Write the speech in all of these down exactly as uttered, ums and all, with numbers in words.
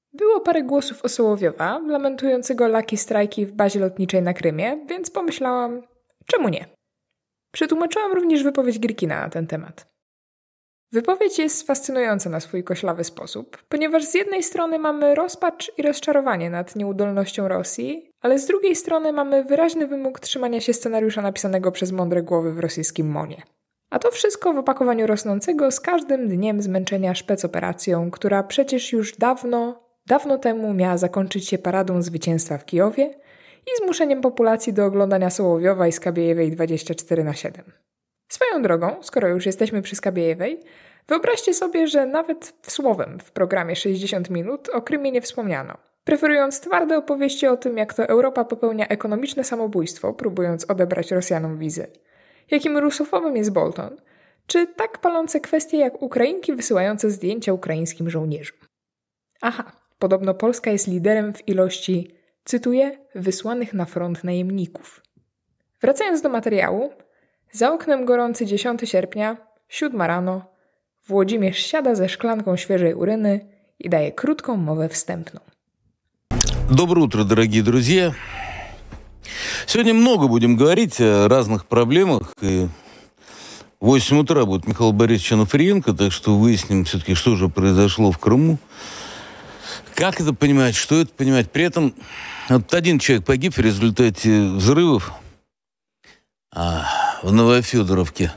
Było parę głosów o Sołowiowa, lamentującego laki strajki w bazie lotniczej na Krymie, więc pomyślałam, czemu nie? Przetłumaczyłam również wypowiedź Girkina na ten temat. Wypowiedź jest fascynująca na swój koślawy sposób, ponieważ z jednej strony mamy rozpacz i rozczarowanie nad nieudolnością Rosji, ale z drugiej strony mamy wyraźny wymóg trzymania się scenariusza napisanego przez mądre głowy w rosyjskim MONie. A to wszystko w opakowaniu rosnącego z każdym dniem zmęczenia szpecoperacją, która przecież już dawno, dawno temu miała zakończyć się paradą zwycięstwa w Kijowie i zmuszeniem populacji do oglądania Sołowiowa i Skabiejewej dwadzieścia cztery na siedem. Swoją drogą, skoro już jesteśmy przy Skabiejewej, wyobraźcie sobie, że nawet słowem w programie sześćdziesiąt minut o Krymie nie wspomniano, preferując twarde opowieści o tym, jak to Europa popełnia ekonomiczne samobójstwo, próbując odebrać Rosjanom wizy, jakim rusofobem jest Bolton, czy tak palące kwestie jak Ukrainki wysyłające zdjęcia ukraińskim żołnierzom. Aha, podobno Polska jest liderem w ilości, cytuję, wysłanych na front najemników. Wracając do materiału, za oknem gorący dziesiątego sierpnia, siódma rano, Włodzimierz siada ze szklanką świeżej uryny i daje krótką mowę wstępną. Доброе утро, дорогие друзья. Сегодня много будем говорить о разных проблемах. И в восемь утра будет Михаил Борисович Анафриенко, так что выясним все-таки, что же произошло в Крыму. Как это понимать, что это понимать. При этом вот один человек погиб в результате взрывов а, в Новофедоровке.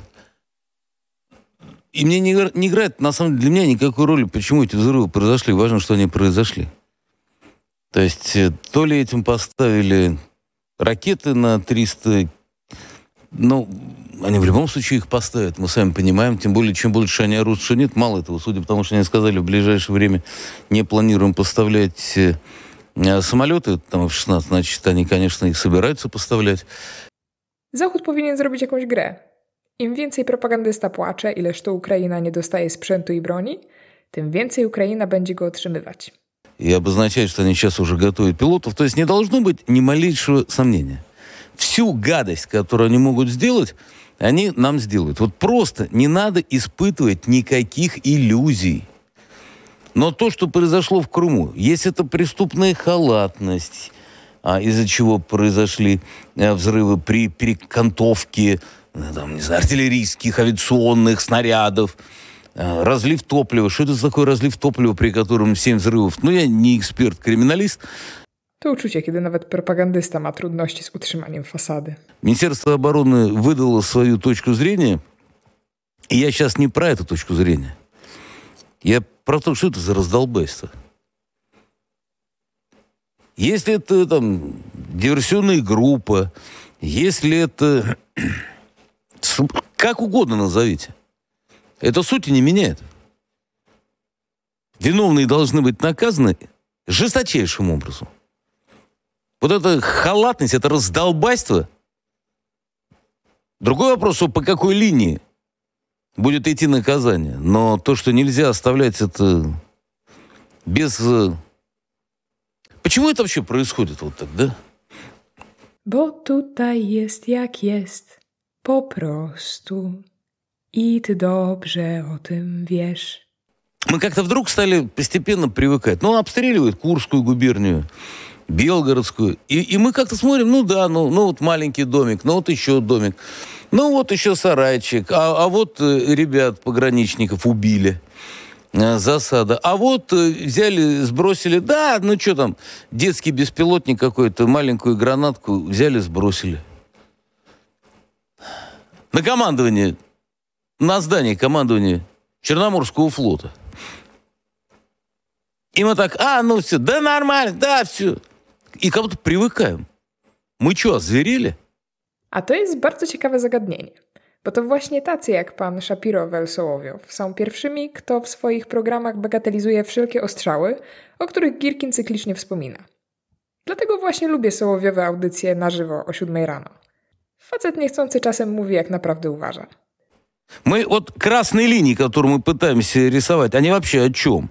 И мне не, не играет, на самом деле, для меня никакой роли, почему эти взрывы произошли. Важно, что они произошли. То есть то ли этим поставили ракеты на триста, ну, они в любом случае их поставят, мы сами понимаем, тем более, чем больше они орут, что нет, мало этого, судя по тому, что они сказали, в ближайшее время не планируем поставлять э, самолеты, там эф шестнадцать, значит, они, конечно, их собираются поставлять. Zachód powinien zrobić jakąś grę. Im więcej propagandysta płacze, ileż to Ukraina nie dostaje sprzętu i broni, tym więcej Ukraina będzie go otrzymywać. И обозначает, что они сейчас уже готовят пилотов. То есть не должно быть ни малейшего сомнения. Всю гадость, которую они могут сделать, они нам сделают. Вот просто не надо испытывать никаких иллюзий. Но то, что произошло в Крыму, если это преступная халатность, а, из-за чего произошли а, взрывы при перекантовке там, не знаю, артиллерийских, авиационных снарядов, разлив топлива. Что это такое разлив топлива, при котором семь взрывов? Ну, я не эксперт, криминалист. To uczucie, kiedy nawet propagandysta ma trudności z utrzymaniem fasady. Министерство обороны выдало свою точку зрения, и я сейчас не про эту точку зрения. Я про то, что это за раздолбайство. Если это там диверсионная группа, если это... Как угодно назовите. Это сути не меняет. Виновные должны быть наказаны жесточайшим образом. Вот эта халатность, это раздолбайство. Другой вопрос, что по какой линии будет идти наказание. Но то, что нельзя оставлять это без... Почему это вообще происходит вот так, да? Bo tutaj jest jak jest, po prostu. И ты dobrze o tym wiesz. Мы как-то вдруг стали постепенно привыкать. Ну, обстреливают Курскую губернию, Белгородскую. И, и мы как-то смотрим, ну да, ну, ну вот маленький домик, ну вот еще домик. Ну вот еще сарайчик. А, а вот э, ребят, пограничников убили. Э, засада. А вот э, взяли, сбросили. Да, ну что там, детский беспилотник какой-то, маленькую гранатку взяли, сбросили. На командование... на здании командования Черноморского флота. И мы так, а, ну все, да нормально, да, все. И как будто привыкаем. Мы что, озверели? A to jest bardzo ciekawe zagadnienie, bo to właśnie tacy jak pan Szapiro Sołowiow są pierwszymi, kto w swoich programach bagatelizuje wszelkie ostrzały, o których Girkin cyklicznie wspomina. Dlatego właśnie lubię Sołowiowe audycje na żywo o siódmej rano. Facet niechcący czasem mówi, jak naprawdę uważa. Мы вот красные линии, которые мы пытаемся рисовать, они вообще о чем?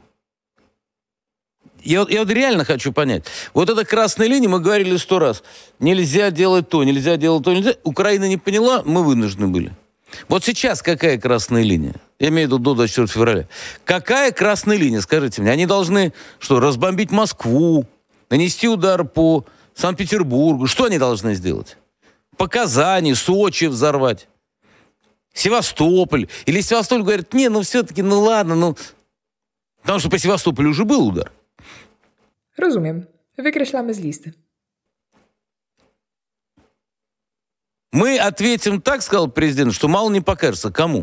Я, я вот реально хочу понять. Вот эта красная линия, мы говорили сто раз. Нельзя делать то, нельзя делать то, нельзя. Украина не поняла, мы вынуждены были. Вот сейчас какая красная линия? Я имею в виду до двадцать четвёртого февраля. Какая красная линия, скажите мне? Они должны что, разбомбить Москву, нанести удар по Санкт-Петербургу? Что они должны сделать? По Казани, Сочи взорвать? Севастополь? Или Севастополь говорит, не, ну все-таки, ну ладно, ну... Потому что по Севастополю уже был удар. Rozumiem. Wykreślamy z listy. Мы ответим так, сказал президент, что мало не покажется. Кому?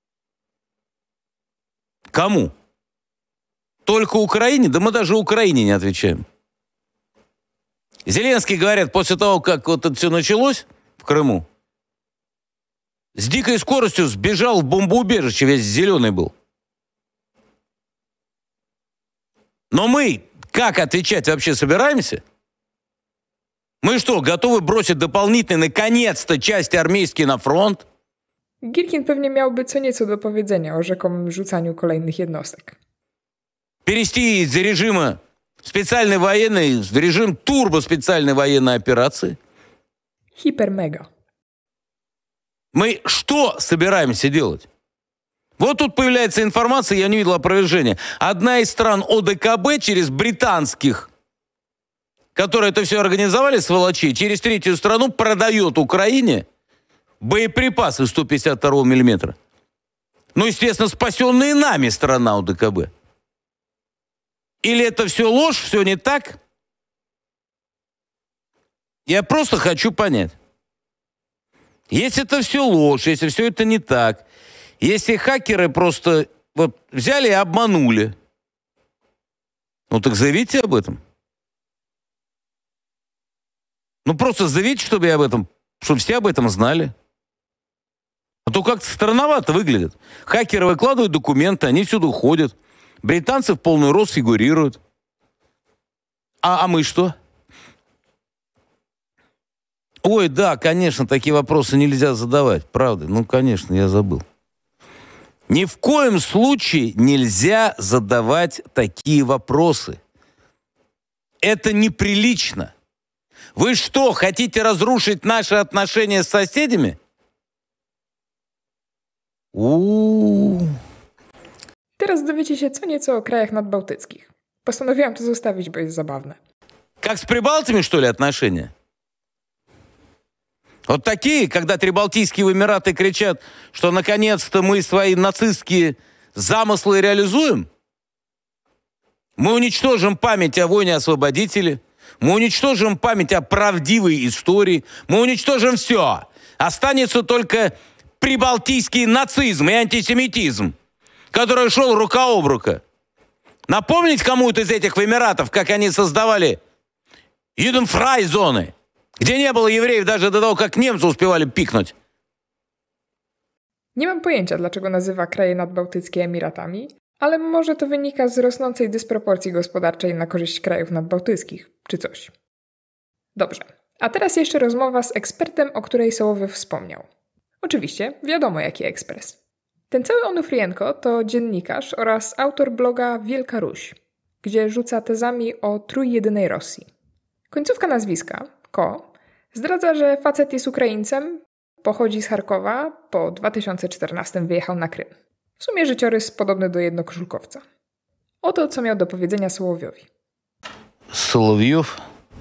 Кому? Только Украине? Да мы даже Украине не отвечаем. Зеленский, говорят, после того, как вот это все началось в Крыму, с дикой скоростью сбежал в бомбоубежище, весь зеленый был. Но мы как отвечать вообще собираемся? Мы что, готовы бросить дополнительные, наконец-то, части армейские на фронт? Girkin pewnie miałby co nieco do powiedzenia o rzekomym rzucaniu kolejnych jednostek. Перевести из режима специальной военной в режим турбоспециальной военной операции? Hiper-mega. Мы что собираемся делать? Вот тут появляется информация, я не видел опровержения. Одна из стран ОДКБ через британских, которые это все организовали, сволочи, через третью страну продает Украине боеприпасы сто пятьдесят второго миллиметра. Ну, естественно, спасенные нами страна ОДКБ. Или это все ложь, все не так? Я просто хочу понять. Если это все ложь, если все это не так, если хакеры просто вот взяли и обманули, ну так заявите об этом. Ну просто заявите, чтобы я об этом, чтобы все об этом знали. А то как-то странновато выглядит. Хакеры выкладывают документы, они всюду ходят. Британцы в полный рост фигурируют. А, а мы что? Ой, да, конечно, такие вопросы нельзя задавать. Правда, ну, конечно, я забыл. Ни в коем случае нельзя задавать такие вопросы. Это неприлично. Вы что, хотите разрушить наши отношения с соседями? У-у-у. Teraz dowiecie się co nieco o krajach nadbałtyckich. Postanowiłam to zostawić, bo jest zabawne. Как с прибалтами, что ли, отношения? Вот такие, когда Прибалтийские Эмираты кричат, что наконец-то мы свои нацистские замыслы реализуем? Мы уничтожим память о войне-освободителе, мы уничтожим память о правдивой истории, мы уничтожим все. Останется только прибалтийский нацизм и антисемитизм, который шел рука об руку. Напомнить кому-то из этих Эмиратов, как они создавали Юденфрай-зоны, gdzie nie było Jewreев даже do tego, jak Niemcy uspiewali piknąć. Nie mam pojęcia, dlaczego nazywa kraje nadbałtyckie Emiratami, ale może to wynika z rosnącej dysproporcji gospodarczej na korzyść krajów nadbałtyckich, czy coś. Dobrze, a teraz jeszcze rozmowa z ekspertem, o której Sołowiew wspomniał. Oczywiście, wiadomo jaki ekspres. Ten cały Onufrienko to dziennikarz oraz autor bloga Wielka Ruś, gdzie rzuca tezami o trójjedynej Rosji. Końcówka nazwiska, Ko, zdradza, że facet jest Ukraińcem, pochodzi z Charkowa, po dwa tysiące czternastym wyjechał na Krym. W sumie życiorys podobny do jednokoszulkowca. Oto, co miał do powiedzenia Sołowiowi. Соловьев.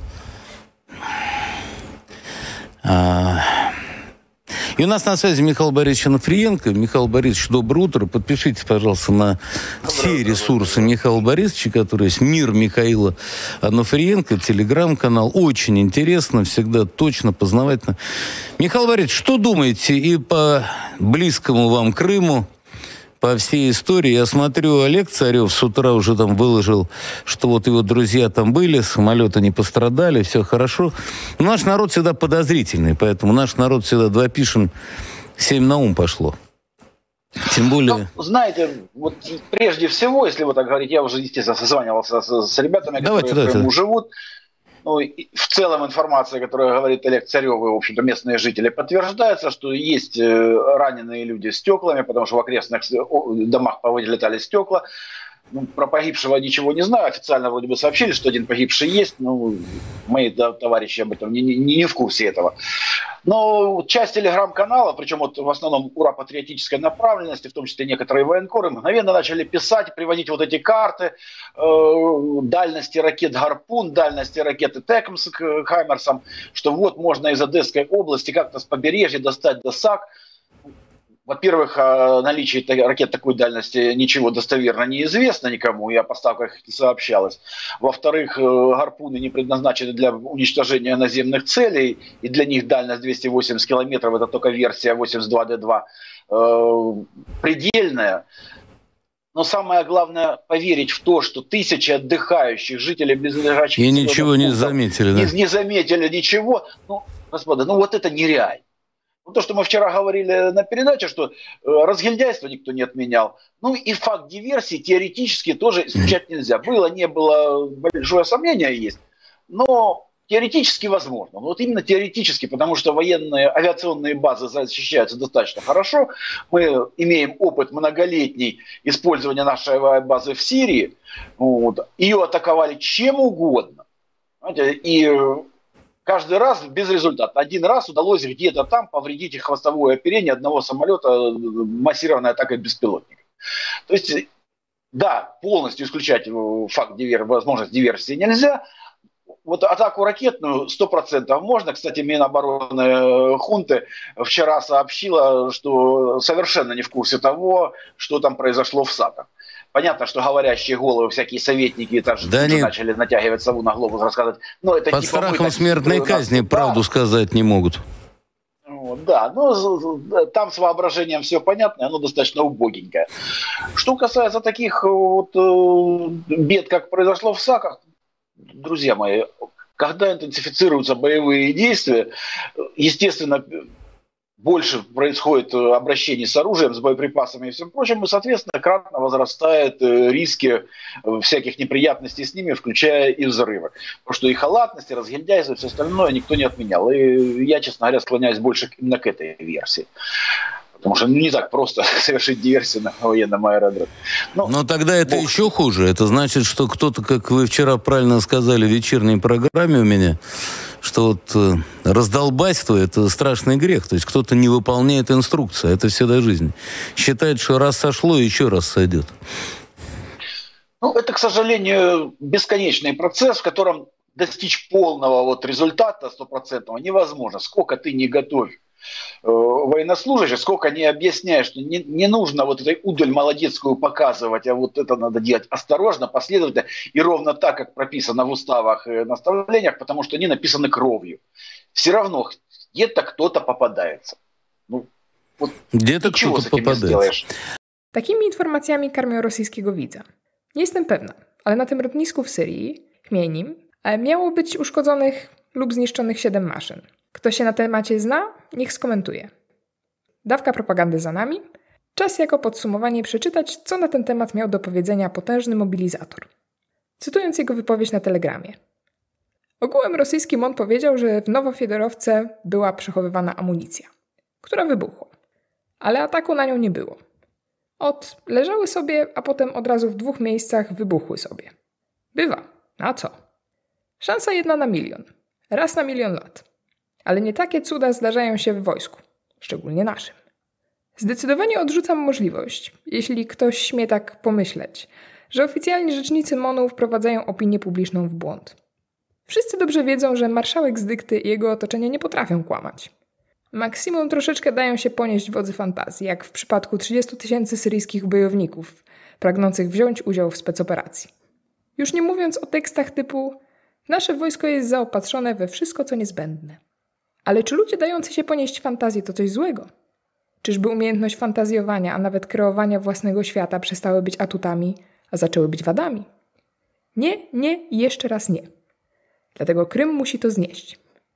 А... И у нас на связи Михаил Борисович Онуфриенко. Михаил Борисович, доброе утро. Подпишитесь, пожалуйста, на все ресурсы Михаила Борисовича, которые есть «Мир Михаила Онуфриенко», телеграм-канал. Очень интересно, всегда точно, познавательно. Михаил Борисович, что думаете и по близкому вам Крыму, по всей истории? Я смотрю, Олег Царев с утра уже там выложил, что вот его друзья там были, самолеты не пострадали, все хорошо. Но наш народ всегда подозрительный, поэтому наш народ всегда два пишем, семь на ум пошло. Тем более... Ну, знаете, вот прежде всего, если вот так говорить, я уже, естественно, созванивался с, с ребятами, давайте, которые давайте. в Крыму живут. Ну, в целом информация, которую говорит Олег Царев, и, в общем-то, местные жители, подтверждается, что есть раненые люди с стеклами, потому что в окрестных домах повылетали стекла. Ну, про погибшего ничего не знаю. Официально вроде бы сообщили, что один погибший есть. Но мои да, товарищи об этом не, не, не в курсе этого. Но часть телеграм-канала, причем вот в основном ура-патриотической направленности, в том числе некоторые военкоры, мгновенно начали писать, приводить вот эти карты э, дальности ракет «Гарпун», дальности ракеты «Текмс» к «Хаймерсам», что вот можно из Одесской области как-то с побережья достать до САК. Во-первых, о наличии ракет такой дальности ничего достоверно не известно никому, и о поставках не сообщалось. Во-вторых, гарпуны не предназначены для уничтожения наземных целей, и для них дальность двести восемьдесят километров, это только версия восемьдесят два дэ два, э, предельная. Но самое главное поверить в то, что тысячи отдыхающих жителей близлежащих... И ничего не заметили, да? Не, не заметили ничего. Ну, господа, ну вот это нереально. Ну, то, что мы вчера говорили на передаче, что э, разгильдяйство никто не отменял. Ну и факт диверсии теоретически тоже исключать нельзя. Было, не было, большое сомнение есть. Но теоретически возможно. Но вот именно теоретически, потому что военные авиационные базы защищаются достаточно хорошо. Мы имеем опыт многолетний использования нашей авиабазы в Сирии. Вот. Ее атаковали чем угодно. Знаете, и... Каждый раз без результата. Один раз удалось где-то там повредить хвостовое оперение одного самолета массированной атакой беспилотника. То есть, да, полностью исключать факт дивер... возможность диверсии нельзя. Вот атаку ракетную сто процентов можно. Кстати, Минобороны хунты вчера сообщила, что совершенно не в курсе того, что там произошло в САКах. Понятно, что говорящие головы, всякие советники даже да не... начали натягивать сову на глобус, рассказывать. Но это под типа страхом мы, смертной так, казни да, правду сказать не могут. Да, ну там с воображением все понятно, оно достаточно убогенькое. Что касается таких вот бед, как произошло в САКах, друзья мои, когда интенсифицируются боевые действия, естественно, больше происходит обращений с оружием, с боеприпасами и всем прочим, и, соответственно, кратно возрастают риски всяких неприятностей с ними, включая и взрывы. Потому что и халатность, и разгильдяйство, и все остальное никто не отменял. И я, честно говоря, склоняюсь больше именно к этой версии. Потому что не так просто совершить диверсию на военном аэродроме. Но, Но тогда это бог. еще хуже. Это значит, что кто-то, как вы вчера правильно сказали в вечерней программе у меня, что вот э, раздолбайство – это страшный грех. То есть кто-то не выполняет инструкции. Это всегда жизнь. Считает, что раз сошло, еще раз сойдет. Ну, это, к сожалению, бесконечный процесс, в котором достичь полного вот результата стопроцентного невозможно. Сколько ты не готовь военнослужащих, сколько не объясняешь, что не, не нужно вот этой удаль молодецкую показывать, а вот это надо делать осторожно, последовательно и ровно так, как прописано в уставах и наставлениях, потому что они написаны кровью. Все равно где-то кто-то попадается. Ну, вот где-то кто-то popadaється. Takimi informacjami karmią rosyjskiego widza. Nie jestem pewna, ale na tym lotnisku w Syrii, Chmienim, miało być uszkodzonych lub zniszczonych siedem maszyn. Kto się na temacie zna, niech skomentuje. Dawka propagandy za nami. Czas jako podsumowanie przeczytać, co na ten temat miał do powiedzenia potężny mobilizator. Cytując jego wypowiedź na Telegramie. Ogółem rosyjskim on powiedział, że w Nowofjodorowce była przechowywana amunicja, która wybuchła. Ale ataku na nią nie było. Ot, leżały sobie, a potem od razu w dwóch miejscach wybuchły sobie. Bywa. A co? Szansa jedna na milion. Raz na milion lat. Ale nie takie cuda zdarzają się w wojsku, szczególnie naszym. Zdecydowanie odrzucam możliwość, jeśli ktoś śmie tak pomyśleć, że oficjalni rzecznicy M O N-u wprowadzają opinię publiczną w błąd. Wszyscy dobrze wiedzą, że marszałek z dykty i jego otoczenie nie potrafią kłamać. Maksimum troszeczkę dają się ponieść wodzy fantazji, jak w przypadku trzydziestu tysięcy syryjskich bojowników, pragnących wziąć udział w specoperacji. Już nie mówiąc o tekstach typu nasze wojsko jest zaopatrzone we wszystko, co niezbędne. Ale czy ludzie dający się ponieść fantazji to coś złego? Czyżby umiejętność fantazjowania, a nawet kreowania własnego świata przestały być atutami, a zaczęły być wadami? Nie, nie i jeszcze raz nie. Dlatego Krym musi to znieść.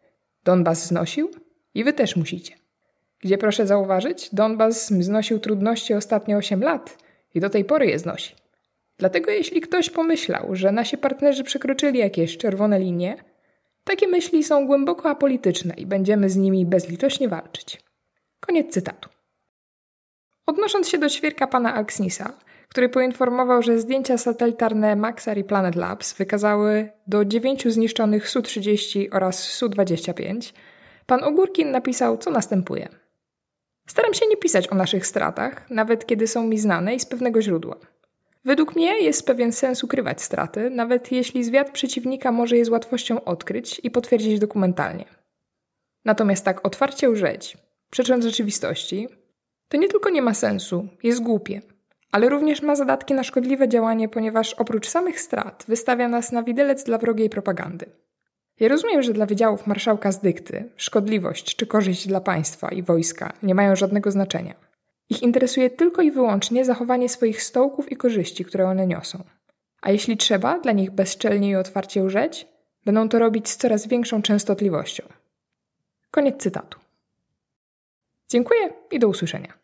Donbas znosił i wy też musicie. Gdzie proszę zauważyć, Donbas znosił trudności ostatnie osiem lat i do tej pory je znosi. Dlatego jeśli ktoś pomyślał, że nasi partnerzy przekroczyli jakieś czerwone linie, takie myśli są głęboko apolityczne i będziemy z nimi bezlitośnie walczyć. Koniec cytatu. Odnosząc się do ćwierka pana Alksnisa, której poinformował, że zdjęcia satelitarne Maxar i Planet Labs wykazały do dziewięciu zniszczonych S U trzydzieści oraz S U dwadzieścia pięć, pan Ogórkin napisał, co następuje. Staram się nie pisać o naszych stratach, nawet kiedy są mi znane i z pewnego źródła. Według mnie jest pewien sens ukrywać straty, nawet jeśli zwiad przeciwnika może je z łatwością odkryć i potwierdzić dokumentalnie. Natomiast tak otwarcie łżeć, przecząc rzeczywistości, to nie tylko nie ma sensu, jest głupie, ale również ma zadatki na szkodliwe działanie, ponieważ oprócz samych strat wystawia nas na widelec dla wrogiej propagandy. Ja rozumiem, że dla wydziałów marszałka z dykty szkodliwość czy korzyść dla państwa i wojska nie mają żadnego znaczenia. Ich interesuje tylko i wyłącznie zachowanie swoich stołków i korzyści, które one niosą. A jeśli trzeba dla nich bezczelnie i otwarcie łżeć, będą to robić z coraz większą częstotliwością. Koniec cytatu. Dziękuję i do usłyszenia.